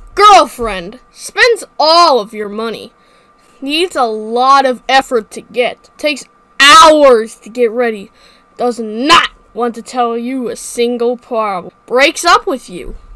Girlfriend spends all of your money. Needs a lot of effort to get. Takes hours to get ready. Does not want to tell you a single problem. Breaks up with you.